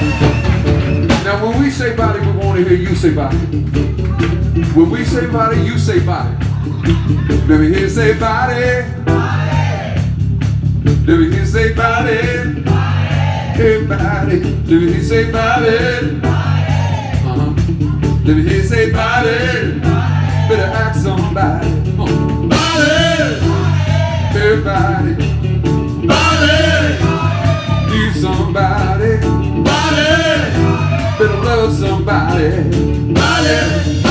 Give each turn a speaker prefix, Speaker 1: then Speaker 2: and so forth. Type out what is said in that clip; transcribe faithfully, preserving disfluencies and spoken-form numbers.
Speaker 1: Now when we say body, we want to hear you say body. When we say body, you say body. Let me hear you say body. Let me hear you say body. Everybody. Let me hear you say body. Uh-huh. Let me hear you say body. Better ask somebody. Uh. Body. Everybody. Body. Need somebody. Body. Better love somebody. Body.